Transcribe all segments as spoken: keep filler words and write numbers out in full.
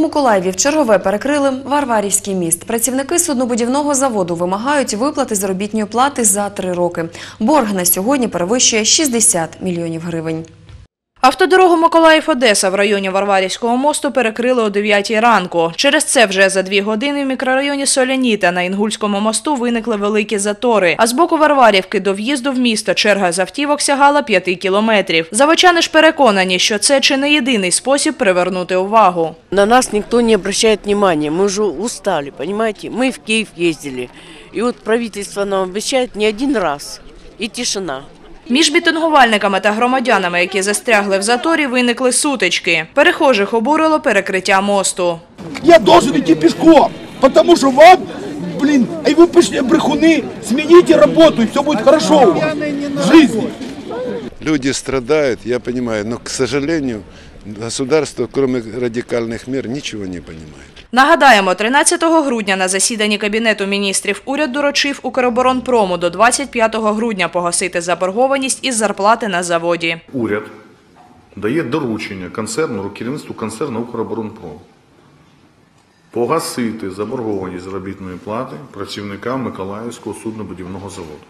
Миколаєві вчергове перекрили Варварівський міст. Працівники суднобудівного заводу вимагають виплати заробітної плати за три роки. Борг на сьогодні перевищує шістдесят мільйонів гривень. Автодорогу Миколаїв-Одеса в районі Варварівського мосту перекрили о дев'ятій ранку. Через це вже за дві години в мікрорайоні Соляніта на Інгульському мосту виникли великі затори. А з боку Варварівки до в'їзду в місто черга з автівок сягала п'яти кілометрів. Заводчани ж переконані, що це чи не єдиний спосіб привернути увагу. На нас ніхто не звертає уваги, ми вже устали, розумієте? Ми в Київ їздили. І от правительство нам обіцяє не один раз. І тишина. Між мітингувальниками та громадянами, які застрягли в заторі, виникли сутички. Перехожих обурило перекриття мосту. Я должен йти пішком, тому що вам, блін, а ви пішли брехуни, змініть роботу і все буде хорошо у вас в житті. Люди страдают, я понимаю, но, к сожалению, государство, кроме радикальных мер, ничего не понимает. Нагадаємо, тринадцятого грудня на засіданні Кабінету міністрів уряд доручив Укроборонпрому до двадцять п'ятого грудня погасити заборгованість із зарплати на заводі. Уряд дає доручення концерну, керівництву концерну Укроборонпром погасити заборгованість заробітної плати працівникам Миколаївського суднобудівного заводу.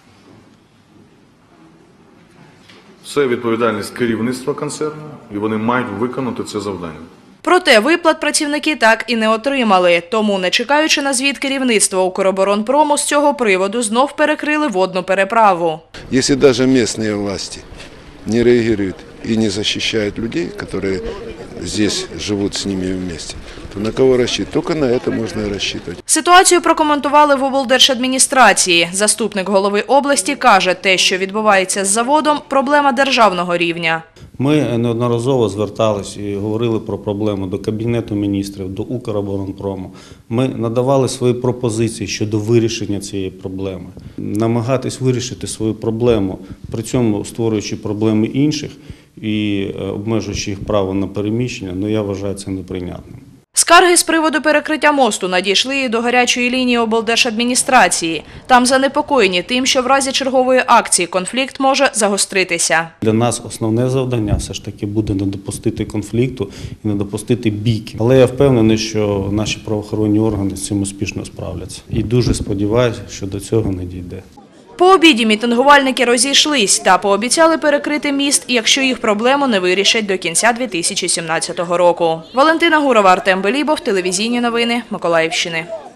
Це відповідальність керівництва концерну, і вони мають виконати це завдання. Проте виплат працівники так і не отримали. Тому, не чекаючи на звіт керівництва Укроборонпрому, з цього приводу знов перекрили водну переправу. Если даже местные власти не реагируют и не защищают людей, которые здесь живут с ними вместе, то на кого рассчитывать? Только на это можно рассчитывать. Ситуацію прокоментували в облдержадміністрації. Заступник голови області каже, те, що відбувається з заводом – проблема державного рівня. Ми неодноразово звертались і говорили про проблему до Кабінету міністрів, до Укроборонпрому. Ми надавали свої пропозиції щодо вирішення цієї проблеми. Намагатись вирішити свою проблему, при цьому створюючи проблеми інших і обмежуючи їх право на переміщення, ну я вважаю це неприйнятним. Скарги з приводу перекриття мосту надійшли і до гарячої лінії облдержадміністрації. Там занепокоєні тим, що в разі чергової акції конфлікт може загостритися. Для нас основне завдання все ж таки буде не допустити конфлікту і не допустити бійки. Але я впевнений, що наші правоохоронні органи з цим успішно справляться. І дуже сподіваюся, що до цього не дійде. По обіді мітингувальники розійшлись та пообіцяли перекрити міст, якщо їх проблему не вирішать до кінця дві тисячі сімнадцятого року. Валентина Гурова, Артем Белібов, телевізійні новини Миколаївщини.